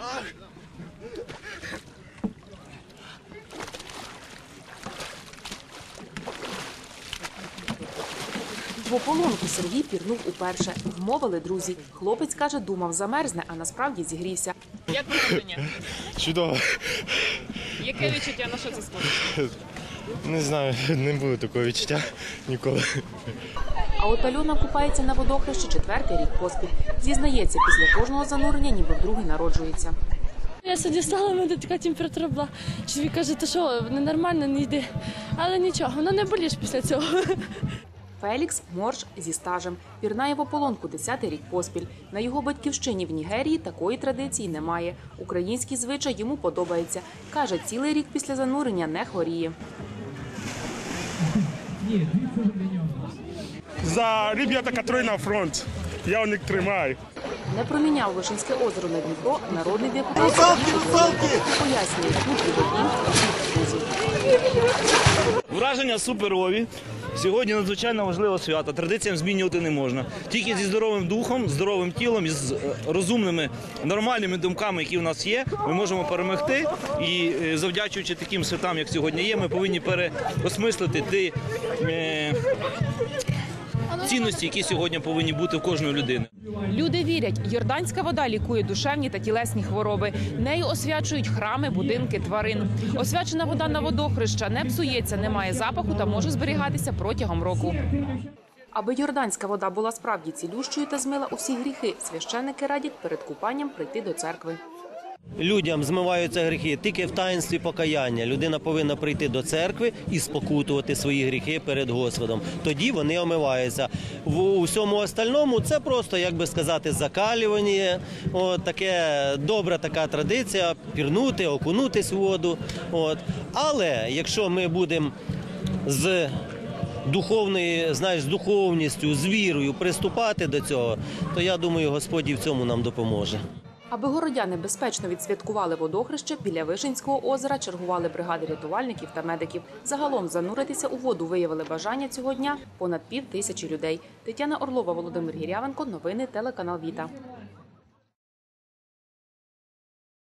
В ополонку Сергій пірнув уперше. Вмовили друзі. Хлопець, каже, думав замерзне, а насправді зігрівся. Як враження? Чудово. Яке відчуття, на що це схоже? Не знаю, не було такого відчуття ніколи. А от Альона купається на водохрещі 4-й рік поспіль. Зізнається, після кожного занурення ніби вдруге народжується. Я сьогодні встала, в мене така температура була. Чоловік каже, ти що, ненормально, не йди. Але нічого, воно не боліш після цього. Фелікс – морж зі стажем. Пірнає в ополонку 10-й рік поспіль. На його батьківщині в Нігерії такої традиції немає. Український звичай йому подобається. Каже, цілий рік після занурення не хворіє. За ребята, які на фронт, я у них тримаю. Не проміняв Вишинське озеро на Дніпро народний депутат пояснює, тут відомі друзів. Враження суперові. Сьогодні надзвичайно важливе свято. Традиціям змінювати не можна. Тільки зі здоровим духом, здоровим тілом і з розумними, нормальними думками, які в нас є, ми можемо перемогти. І завдячуючи таким святам, як сьогодні є, ми повинні переосмислити ті цінності, які сьогодні повинні бути в кожної людини. Люди вірять, йорданська вода лікує душевні та тілесні хвороби. Нею освячують храми, будинки, тварин. Освячена вода на водохреща не псується, не має запаху та може зберігатися протягом року. Аби йорданська вода була справді цілющою та змила усі гріхи, священники радять перед купанням прийти до церкви. Людям змиваються гріхи тільки в таїнстві покаяння. Людина повинна прийти до церкви і спокутувати свої гріхи перед Господом. Тоді вони омиваються. В усьому остальному це просто, як би сказати, закалювання. Таке добра така традиція – пірнути, окунутись в воду. Але якщо ми будемо з духовністю, з вірою приступати до цього, то я думаю, Господь і в цьому нам допоможе. Аби городяни безпечно відсвяткували водохреще, біля Вишинського озера чергували бригади рятувальників та медиків. Загалом зануритися у воду виявили бажання цього дня понад 5000 людей. Тетяна Орлова, Володимир Гірявенко. Новини телеканал Віта.